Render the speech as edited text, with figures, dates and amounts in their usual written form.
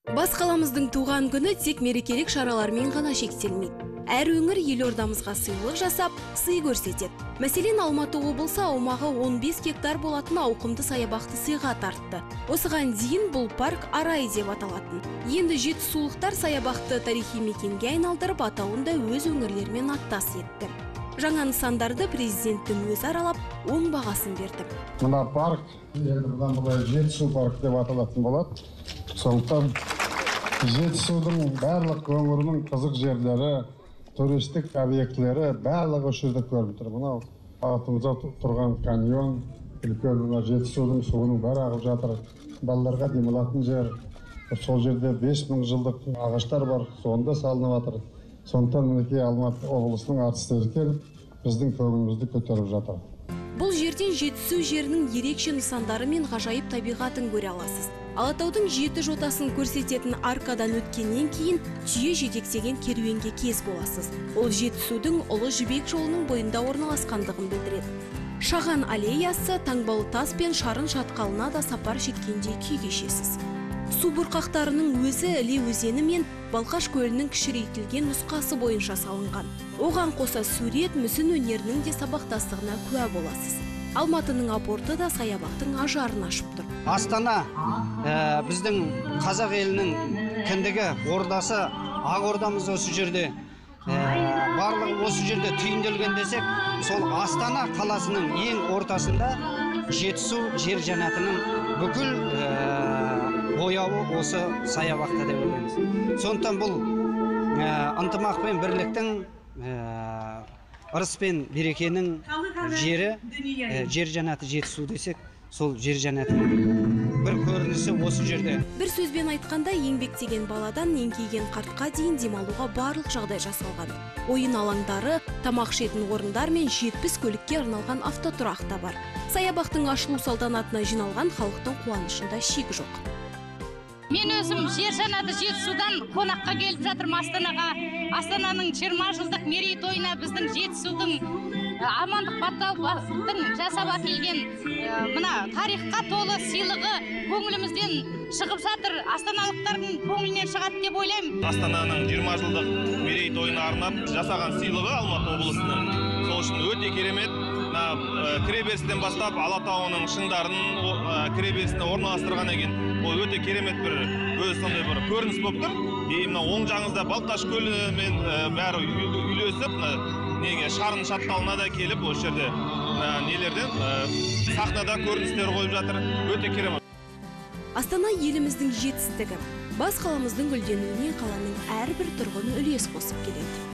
Бас қаламыздың туған күні тек мерекелік шаралармен ғана шектелмейді. Әр өңір елордамызға сыйлық жасап, сый көрсетеді. Мәселен, Алматы облысы аумағы 15 гектар болатын ауқымды саябақты сыйға тартты. Осыған дейін бұл парк Арай деп аталатын. Енді жетісулықтар саябақты тарихи мекенге айналдырып, атауын да өз өңірлерімен аттас етті. Жаңа нысандарды президенттің өзі аралап, оң бағасын берді. Мына парк, енді бұдан былай Жетісу парк деп аталатын болады. Сондықтан Жетісудың барлық өңірінің қызық жерлері, туристік объектілері барлығы осы жерде көрініп тұр. Мынау артымызда тұрған каньон, үлкен мына Жетісудың суының бәрі ағып жатыр. Балаларға демалатын жер. Сол жерде 5000 жылдық ағаштар бар, сонда салынып жатыр. Сондықтан мінекей Алматы облысының артистері келіп, біздің көңілімізді көтеріп жатыр. Бұл жерден Жетісу жерінің ерекше нысандары мен ғажайып табиғатын көре аласыз. Алатаудың 7 жотасын көрсететін аркадан өткеннен кейін түйе жетектеген керуенге кез боласыз. Ол Жетісудың Ұлы Жібек жолының бойында орналасқандығын білдіреді. Шаған аллеясы, таңбалы тас пен шарын шатқалына да сапар шеккендей күй кешесіз. Су бұрқақтарының өзі Іле өзені мен Балқаш көлінің кішірейтілген нұсқасы бойынша салынған. Оған қоса сурет, мүсін өнерінің де сабақтастығына куә боласыз. Алматының апорты да саябақтың ажарын ашып тұр. Астана біздің қазақ елінің кіндігі, ордасы, ақ ордамыз осы жерде. Барлығы осы жерде түйінделген десек, сол Астана қаласының ең ортасында Жетісу жер жәннатының бүкіл бояуы осы саябақта деп ойлаймыз. Сондықтан бұл ынтымақ пен бірліктің, ырыс пен берекенің жері, жер жәннаты Жетісу десек, сол жер жәннатының бір көрінісі осы жерде. Бір сөзбен айтқанда, еңбектеген баладан еңкейген қартқа дейін демалуға барлық жағдай жасалған. Ойын алаңдары, тамақ ішетін орындар мен 70 көлікке арналған автотұрақ та бар. Саябақтың ашылу салтанатына жиналған халықтың қуанышында шек жоқ. Мен өзім жер жәннаты Жетісудан қонаққа келіп жатырмын Астанаға. Астананың 20 жылдық мерейтойына біздің Жетісудың амандық баталдың жасап әкелген мына тарихқа толы сыйлығы көңілімізден шығып жатыр. Астаналықтардың көңілінен шығады деп ойлаймын. Астананың 20 жылдық мерейтойына арнап жасаған сыйлығы Алматы облысының. Сол үшін өте керемет. Кіреберістен бастап Алатауының шыңдарын кіреберісіне орналастырған екен. Ол өте керемет бір сондай бір көрініс болып тұр. Мына оң жағыңызда Балқаш көлімен бәрі үйлесіп, шарын шатқалына да келіп, осы жерде нелерден сахнада көріністер қойып жатыр. Өте керемет. Астана еліміздің жетістігі. Бас қаламыздың гүлденуіне қаланың әрбір тұрғыны үлес қосып келеді.